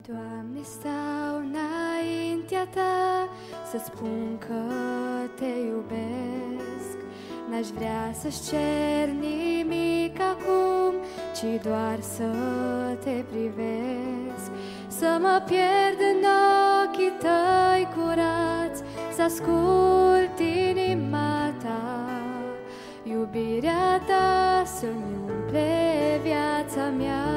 Doamne, stau înaintea Ta să spun că Te iubesc. N-aș vrea să-ți cer nimic acum, ci doar să Te privesc. Să mă pierd în ochii Tăi curați, să ascult inima Ta. Iubirea Ta să-mi umple viața mea.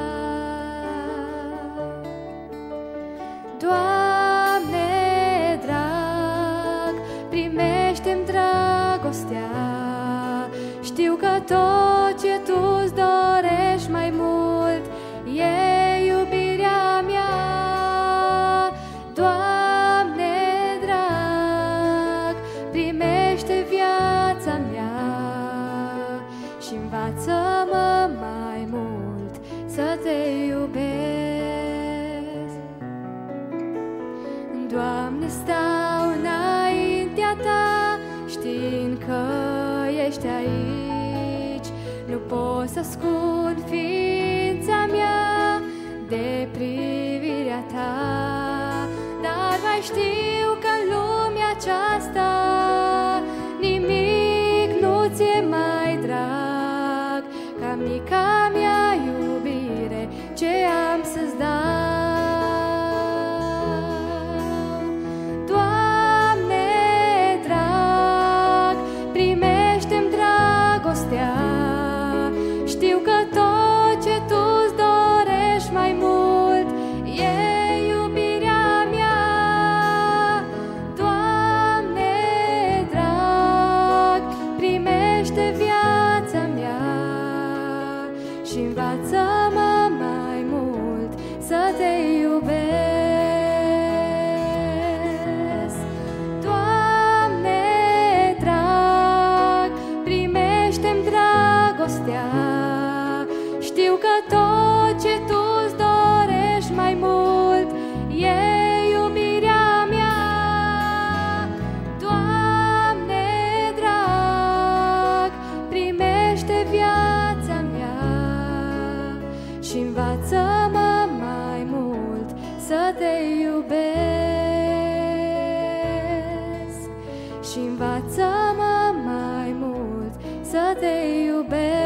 Doamne drag, primește-mi dragostea. Știu că tot ce Tu-ți dorești mai mult e iubirea mea. Doamne drag, primește viața mea și învață-mă mai mult să Te iubesc. Doamne, stau înaintea Ta, știind că ești aici. Nu pot să ascund ființa mea de privirea Ta, dar mai știu că în lumea aceasta nimic nu ți-e mai drag ca mica mea iubire ce am să-ți dau. Știu că tot ce Tu-ți dorești mai mult e iubirea mea. Doamne drag, primește viața mea și învață-mă mai mult să Te iubesc. Doamne drag, primește-mi dragostea. Știu că tot ce Tu-ți dorești mai mult e iubirea mea. Doamne drag, primește viața mea și învață-mă mai mult să Te iubesc. Și învață-mă mai mult să Te iubesc.